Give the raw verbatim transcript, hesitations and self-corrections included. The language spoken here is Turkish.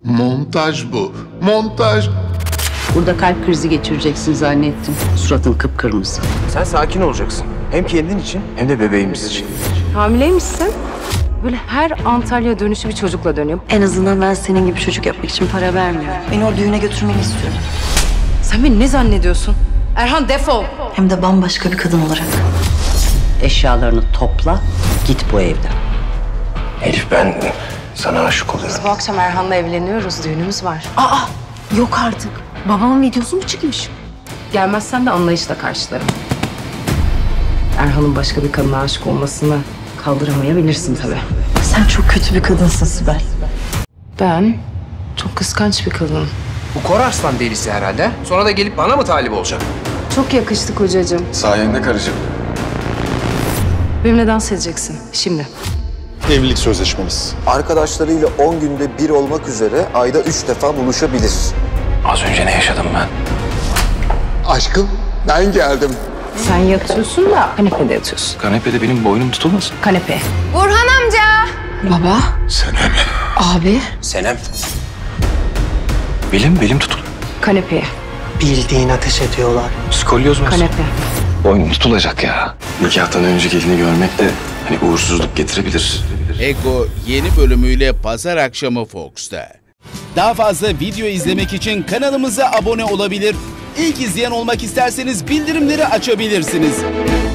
Montaj bu. Montaj. Burada kalp krizi geçireceksin zannettim. Suratın kıpkırmızı. Sen sakin olacaksın. Hem kendin için hem de bebeğimiz için. Hamileymişsin. Böyle her Antalya dönüşü bir çocukla dönüyor. En azından ben senin gibi çocuk yapmak için para vermiyorum. Beni o düğüne götürmeni istiyorum. Sen beni ne zannediyorsun? Erhan defol. Hem de bambaşka bir kadın olarak. Eşyalarını topla, git bu evden. Elif, ben sana aşık oluyorum. Bu akşam Erhan'la evleniyoruz. Düğünümüz var. Aa, yok artık. Babamın videosu mu çıkmış? Gelmezsen de anlayışla karşılarım. Erhan'ın başka bir kadına aşık olmasını kaldıramayabilirsin tabii. Sen çok kötü bir kadınsın Sibel. Ben çok kıskanç bir kadınım. Bu Korarslan delisi herhalde. Sonra da gelip bana mı talip olacak? Çok yakıştı kocacığım. Sayende karıcığım. Benimle dans edeceksin şimdi. Evlilik sözleşmemiz. Arkadaşlarıyla on günde bir olmak üzere ayda üç defa buluşabilir. Az önce ne yaşadım ben? Aşkım, ben geldim. Sen yatıyorsun da kanepede yatıyorsun. Kanepede benim boynum tutulmasın. Kanepe. Baba, Senem. abi. Senem. Belim, belim tutul. Kanepeye. Bildiğin ateş ediyorlar. Skolyoz mu? Kanepe. Boynum tutulacak ya. Nikahtan önce gelini görmek de hani uğursuzluk getirebilir. Ego yeni bölümüyle pazar akşamı Fox'ta. Daha fazla video izlemek için kanalımıza abone olabilir. İlk izleyen olmak isterseniz bildirimleri açabilirsiniz.